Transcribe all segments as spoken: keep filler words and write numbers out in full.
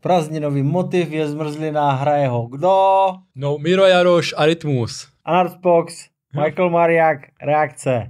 Prázdninový motiv je zmrzlina, hraje ho kdo? No, Miro Jaroš a Rytmus. Anarchbox, Michael Mariak, reakce.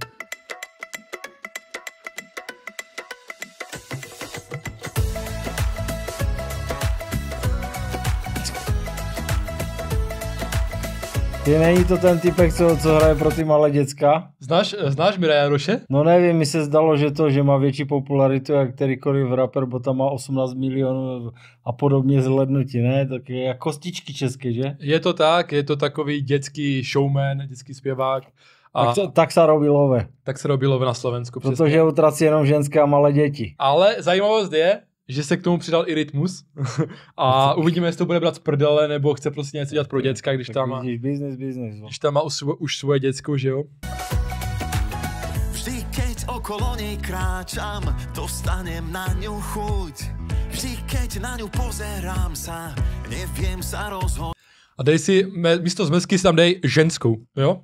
Ty není to ten typek, co, co hraje pro ty malé děcka? Znáš, znáš Mira Jaroše? No nevím, mi se zdalo, že to, že má větší popularitu jak kterýkoliv rapper, bo tam má osmnáct milionů a podobně zhlednutí, ne? Tak je jako kostičky české, že? Je to tak, je to takový dětský showman, dětský zpěvák. A tak, to, tak se robilo ve. Tak se robilo na Slovensku. Protože přesně. utrací jenom ženské a malé děti. Ale zajímavost je, že se k tomu přidal i Rytmus a uvidíme, jestli to bude brát z prdele, nebo chce prostě něco dělat pro děcka, když tak tam má, vidíš, business, business, když tam má už, svo, už svoje děcko, že jo? Vždy, keď okolo nej kráčam, dostanem na ňu chuť. Vždy, keď na ňu pozerám sa, neviem sa rozhodnúť. A dej si, místo zmrzky si tam dej ženskou, jo?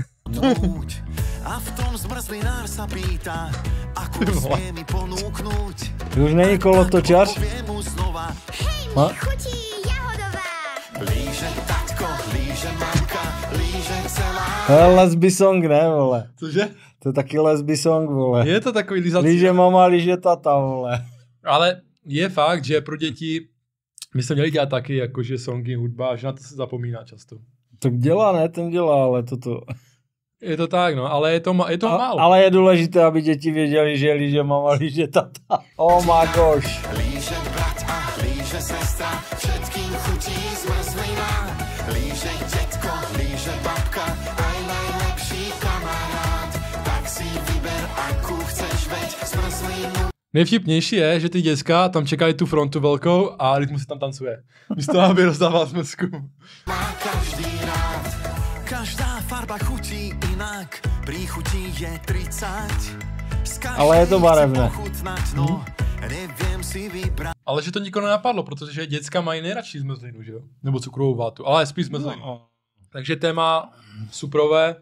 A v tom zmrzlinár sa pýta, akú smie mi ponúknuť. Už není kolotočař? Poviem mu znova, hej, mi chutí jahodová. Líže tatko, líže mamka, líže celá. To je lesby song, ne, vole? Cože? To je taky lesby song, vole. Je to takový lízací. Líže mama, líže tata, vole. Ale je fakt, že pro děti, my jsme měli dělat taky, jakože songy, hudba, že na to se zapomíná často. Tak dělá, ne, ten dělá, ale toto... Je to tak, no, ale je to, je to a, málo. Ale je důležité, aby děti věděli, že líže mama, líže tata. Oh my gosh. Líže brat a líže sestra, všetkým chutí zmrzlina. Líže dětko, líže babka, aj najlepší kamarád. Tak si vyber, akú chceš, veď zmrzlinu. Nejvtipnější je, že ty děcka tam čekají tu frontu velkou a Rytmus se tam tancuje. Místo, aby rozdával zmrzku. Má každý rád, každá farba chutí inak, pri chutí je tridsať. Ale je to barevné. No, neviem si vybrať. Ale že to nikoho nenapadlo, protože děcka mají nejradši zmrzlinu, že jo? Nebo cukrovou vátu, ale spíš zmrzlinu. No. Takže téma suprové.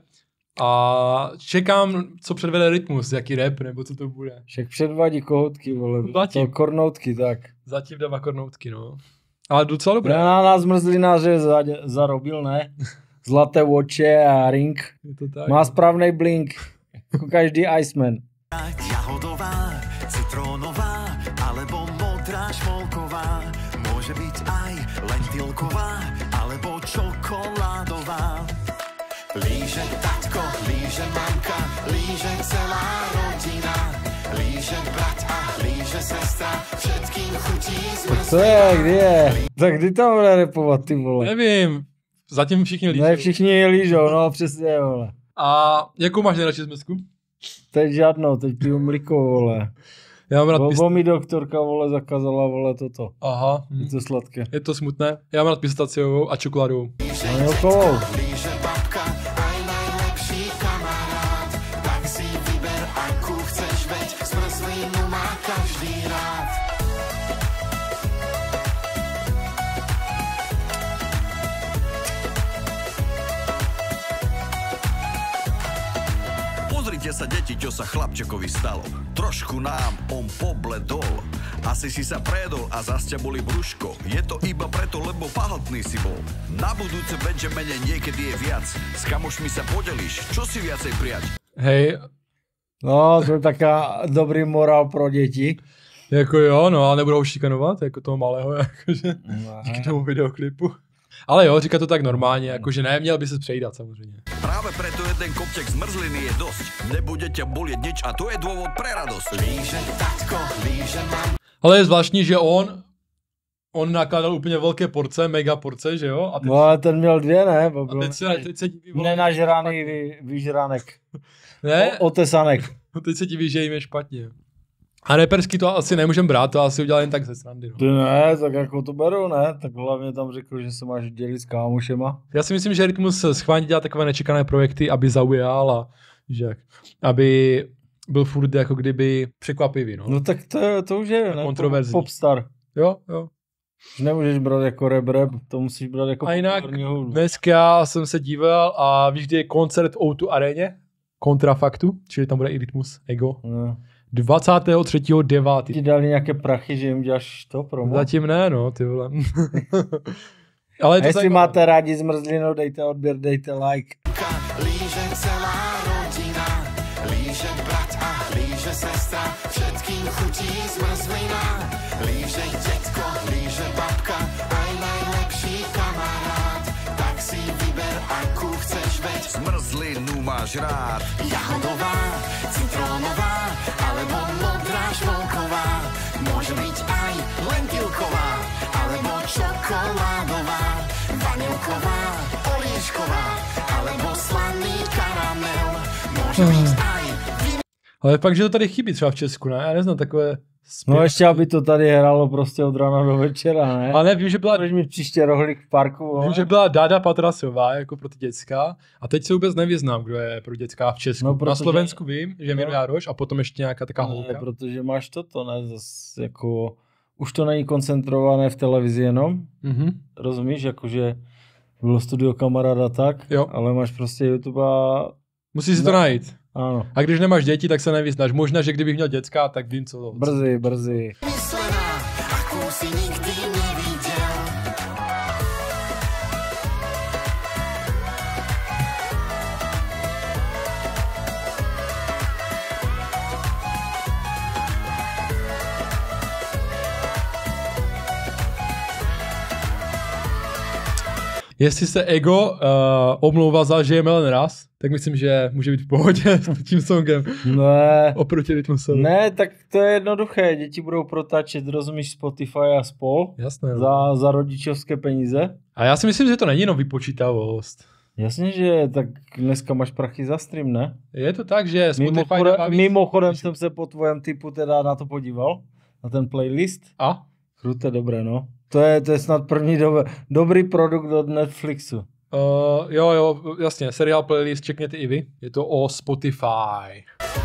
A čekám, co předvede Rytmus, jaký rap, nebo co to bude. Však předvádí kohoutky, vole. Zatím. To kornoutky, tak. Zatím dává kornoutky, no. Ale docela dobré. Na nás zmrzlináře zarobil, ne? Zlaté oče a ring. Je to tak, má správnej blink. Jako každý Iceman. Jahodová, citrónová, alebo modrá šmolková. Môže byť aj lentilková, alebo čokoládová. Líže tatko, líže mamka, líže celá rodina. Líže brat a líže sestra, všetkým chutí zmrzlina. Tak to je, kdy je? Tak kdy to bude repovat, ty vole? Nevím, zatím všichni lížou. Ne, všichni lížou, no přesně, vole. A jakou máš nejradši zmrzku? Teď žádnou, teď piju mliko, vole. Já mám rád Bo, pist... bo mi doktorka, vole, zakázala, vole, toto. Aha. Hm. Je to sladké. Je to smutné. Já mám rád pistaciovou a čokoládovou. No jokovou. Líže babka, aj najlepší kamarád. Tak si vyber, akú chceš, veď zmrzlinu má každý rád. Pozrite sa, deti, čo sa chlapčekovi stalo. Trošku nám on pobledol. Asi si sa predol a zas ťa boli brúško. Je to iba preto, lebo pahltný si bol. Na budúce veď, že menej niekedy je viac. S kamošmi sa podeliš, čo si viacej prijať. Hej. No, to je taká dobrý morál pro děti. Jako jo, no, ale nebudou šikanovat, jako toho malého, jakože, No, díky tomu videoklipu. Ale jo, říká to tak normálně, jakože ne, měl by se přejídat samozřejmě. Práve preto jeden kopček zmrzliny je dosť. Nebude ťa bolieť nič a to je dôvod pre radosť. Líže tatko, líže mam. Ale je zvláštní, že on, on nakládal úplně velké porce, mega porce, že jo? A teď, No ale ten měl dvě, ne? a teď se, teď se diví, vole, Nenažraný vy, vyžranek. ne? O, otesanek. Teď se diví, že jim je špatně. A repersky to asi nemůžem brát, to asi udělal jen tak ze srandy. No. Ty ne, tak jako to beru, ne? Tak hlavně tam řekl, že se máš dělit s kámošema. Já si myslím, že Rytmus schválně dělá takové nečekané projekty, aby zaujal a že, aby byl furt jako kdyby překvapivý, no. No tak to, to už je, ne? Kontroverzní. Popstar. Jo, jo. Už nemůžeš brát jako rap rap, to musíš brát jako A jinak populární hudbu. dneska jsem se díval a víš, kde je koncert v ó dva aréně? Kontrafaktu, čili tam bude i Rytmus, Ego. No. dvacátého třetího devátého Ti dali nějaké prachy, že jim děláš to promo? Zatím ne, no, ty vole. Ale je A to jestli zajímavé. máte rádi zmrzlinu, dejte odběr, dejte like. Líže celá rodina, líže brat a líže sestra, všetkým chutí zmrzlina. Líže dětko, líže babka, aj najlepší kamarád. Tak si vyber, akú chceš, veď Zmrzlinu máš rád. jahodová, citrónová, alebo modrá švolková. Môže byť aj lentilková, alebo čokoládová, vanilková, oriešková, alebo slaný karamel. Môže byť aj vin... Ale fakt, že to tady chybí třeba v Česku, ne? Já neznám takové zpěv. No ještě, aby to tady hralo prostě od rána do večera, ne? Ale ne, vím, že byla, Budeš mít příště rohlík v parku, vím, že byla Dáda Patrasová jako pro ty děcka. A teď se vůbec nevyznám, kdo je pro děcka v Česku. No, Na protože- Slovensku vím, že je Miro No. Jároš a potom ještě nějaká taková ne, holka. protože máš toto, ne? Zas jako, už to není koncentrované v televizi jenom, Mhm. rozumíš, jakože bylo studio kamaráda tak, Jo. ale máš prostě YouTube a Musíš si to No. najít. ano, A když nemáš děti, tak se nevyznáš. Možná, že kdybych měl děcka, tak vím, co to. brzy, brzy. myslená, akú si nikdy nevidel. Jestli se Ego uh, omlouvá za Žijeme jen raz, tak myslím, že může být v pohodě s tím songem. Ne, Oproti Rytmusovi. ne, tak to je jednoduché, děti budou protáčet, rozumíš, Spotify a spol, Jasné. No. za, za rodičovské peníze. A já si myslím, že to není jenom vypočítavost. Jasně, že tak dneska máš prachy za stream, ne? Je to tak, že Spotify Mimochodem, dává víc- mimochodem jsem se po tvém typu teda na to podíval, na ten playlist. A? Kruté, dobré, no. To je, to je snad první dobe, dobrý produkt od Netflixu. Uh, jo, jo, jasně, seriál playlist, čekněte i vy. Je to o Spotify.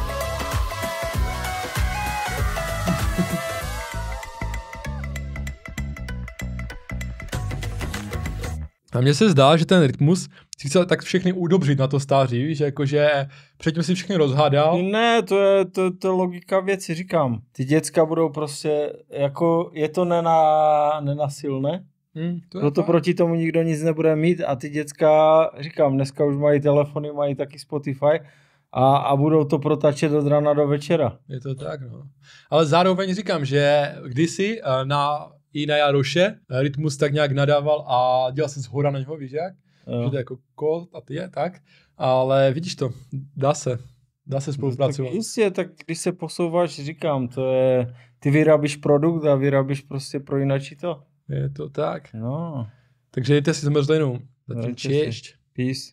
A mně se zdá, že ten Rytmus si chce tak všechny udobřit na to stáří, víš, jakože předtím si všechny rozhádal. Ne, to je, to, to je logika věci, říkám. Ty děcka budou prostě, jako je to nena, nenasilné, Hmm, to je proto fakt. proti tomu nikdo nic nebude mít a ty děcka, říkám, dneska už mají telefony, mají taky Spotify a, a budou to protačet od rána do večera. Je to tak, no. Ale zároveň říkám, že kdysi eh, na, i na Jaroše eh, Rytmus tak nějak nadával a dělal se zhora na něho, víš jak? Jo. Že to je jako kol a ty je, tak. Ale vidíš to, dá se. Dá se spolupracovat. Tak jistě, tak když se posouváš, říkám, to je, ty vyrábíš produkt a vyrábíš prostě pro jinačí to. Je to tak. No, Takže dejte si zmrzlinu. Zatím Dejte si. češť. peace.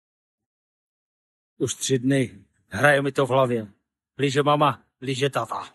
Už tři dny. Hraje mi to v hlavě. Líže mama, líže tata.